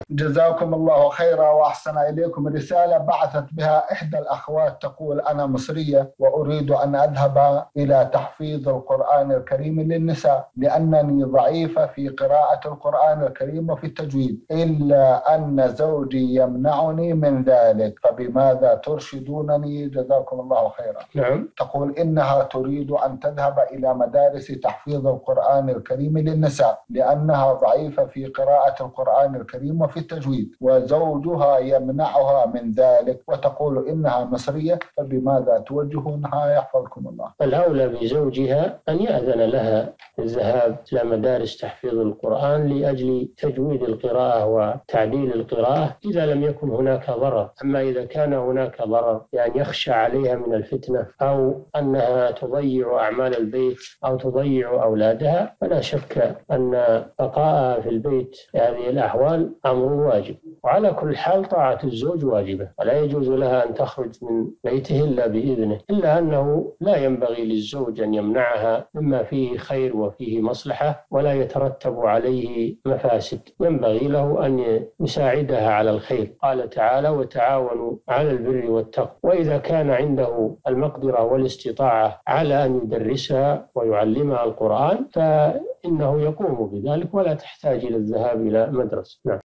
جزاكم الله خيرا وأحسن إليكم. رسالة بعثت بها إحدى الأخوات تقول: أنا مصرية وأريد أن أذهب إلى تحفيظ القرآن الكريم للنساء لأنني ضعيفة في قراءة القرآن الكريم وفي التجويد، إلا أن زوجي يمنعني من ذلك، فبماذا ترشدونني؟ جزاكم الله خيرا. نعم. تقول إنها تريد أن تذهب إلى مدارس تحفيظ القرآن الكريم للنساء لأنها ضعيفة في قراءة القرآن الكريم وفي التجويد، وزوجها يمنعها من ذلك، وتقول إنها مصرية، فبماذا توجهونها يحفظكم الله؟ الأولى بزوجها أن يأذن لها الذهاب إلى مدارس تحفيظ القرآن لأجل تجويد القراءة وتعديل القراءة إذا لم يكن هناك ضرر. أما إذا كان هناك ضرر، يعني يخشى عليها من الفتنة أو أنها تضيع أعمال البيت أو تضيع أولادها، فلا شك أن بقاءها في البيت في هذه الأحوال أمر واجب. وعلى كل حال طاعة الزوج واجبة، ولا يجوز لها أن تخرج من بيته إلا بإذنه، إلا أنه لا ينبغي للزوج أن يمنعها مما فيه خير وفيه مصلحة ولا يترتب عليه مفاسد، ينبغي له أن يساعدها على الخير. قال تعالى: وتعاونوا على البر والتقوى. وإذا كان عنده المقدرة والاستطاعة على أن يدرسها ويعلمها القرآن فإنه يقوم بذلك ولا تحتاج إلى الذهاب إلى مدرسة. نعم.